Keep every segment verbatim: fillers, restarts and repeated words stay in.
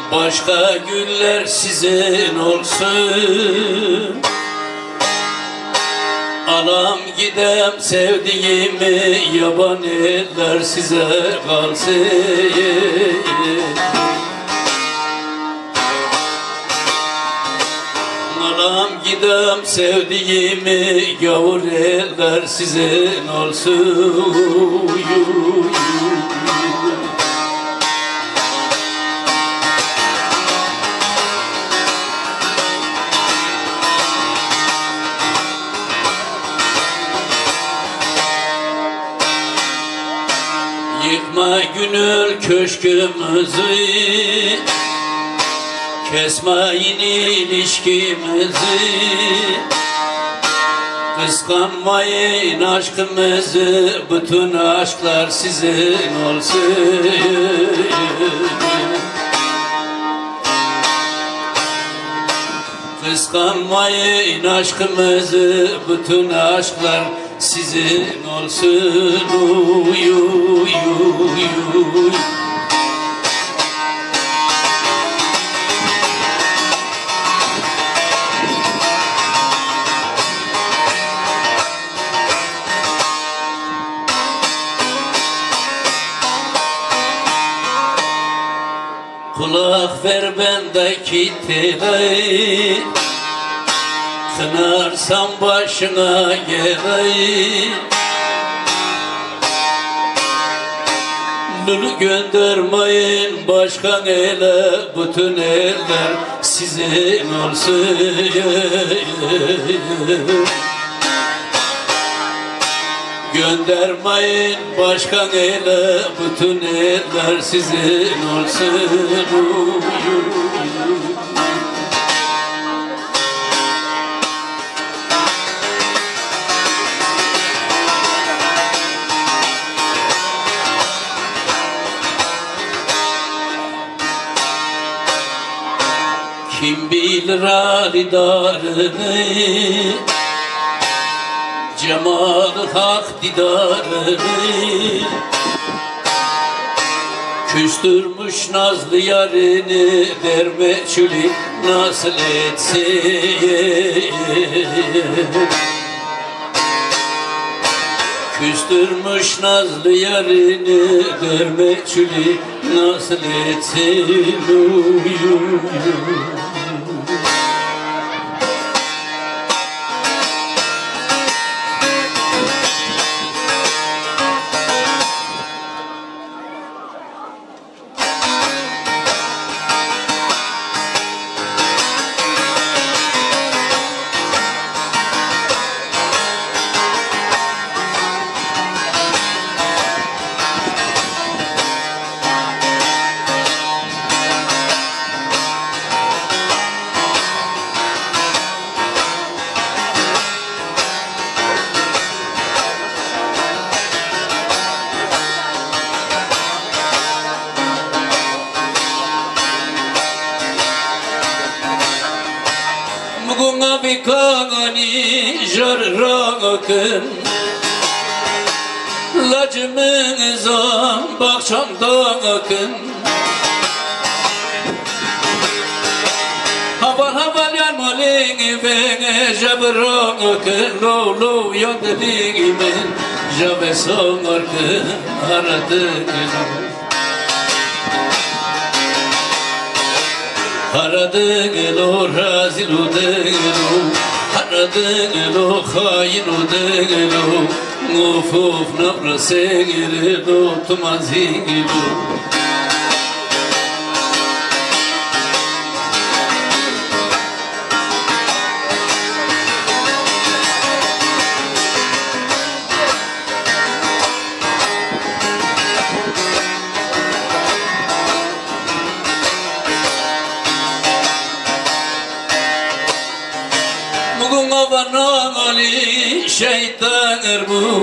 Başka güller sizin olsun, alam gidem sevdiğimi, yaban eller size kalsın. Alam gidem sevdiğimi, yavur eller sizin olsun. Yıkma gönül köşkümüzü, kesmeyin ilişkimizi, kıskanmayın aşkımızı, bütün aşklar sizin olsun. Kıskanmayın aşkımızı, bütün aşklar sizin olsun. Uy, uy, uy, uy. Kulak ver bendeki teli, kınarsam başına geleyim. Lülü göndermeyin başka ele, bütün eller sizin olsun. Göndermeyin başka ele, bütün eller sizin olsun. Kim bilir alidarını, cemal-ı hak didarını, küstürmüş nazlı yarını, dermeçülük nasıl etsin? Küstürmüş nazlı yarını, dermeçülük nasıl etsin? Uy, uy, uy. Bugün bir kağani jarrakın, lacımızan bakçamdakın. Haval haval yarmalini beni jabrakın, lo lo yandeliğimi jabe sonarkın aradın. Haradın o razil udelo, haradın o hain udelo, of of nabrasengelo tumazingelo. Ali şeytanır bu,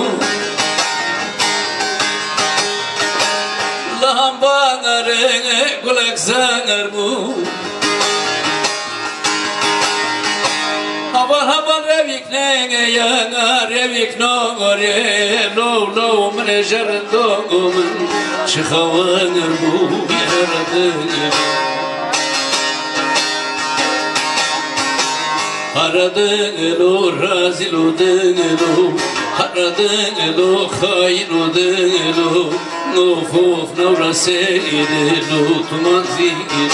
laham bağırı kulak sağır bu. Habar habar revik neye yanar, revik nogore, lo lo mene jarın doğumun, çıkavanır bu yaradır. Haradelo razilo delo Haradelo khayno delo No fof no raselo tumanzilo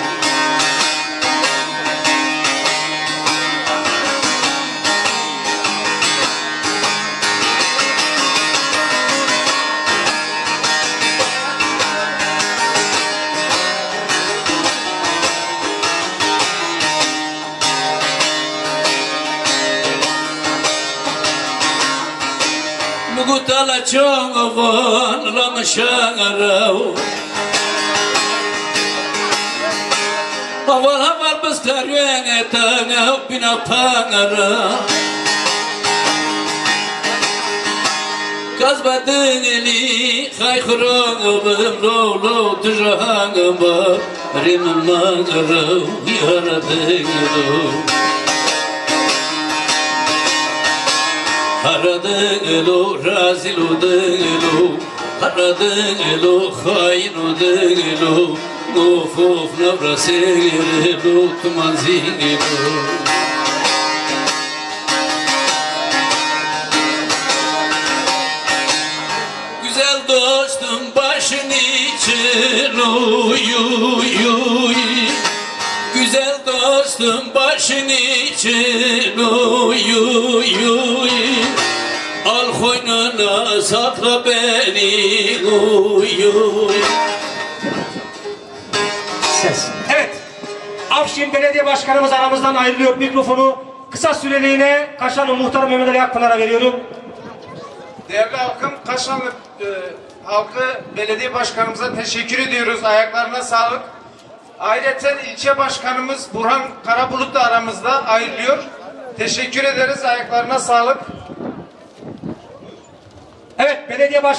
Gutala chongon la masharao Awal awal bestar yenge tanga bina pangara Kazbadın eli khay khurong bim lo lo tujhang ba rim magara yaradın lo Haradelo razilo delo Haradelo khayno delo No fof no raselo tumanzilo Güzel dostum başın için uy uy uy Güzel dostum başın için uy uy uy Al koynuna sakla beni uy uy Ses. Evet. Afşin Belediye Başkanımız aramızdan ayrılıyor. Mikrofonu kısa süreliğine Kaşanlı Muhtar Mehmet Ali Akpınar'a veriyorum. Değerli halkım, Kaşanlı e, halkı belediye başkanımıza teşekkür ediyoruz. Ayaklarına sağlık. Ayrıca ilçe başkanımız Burhan Karabulut da aramızda ayrılıyor. Teşekkür ederiz. Ayaklarına sağlık. Evet, belediye baş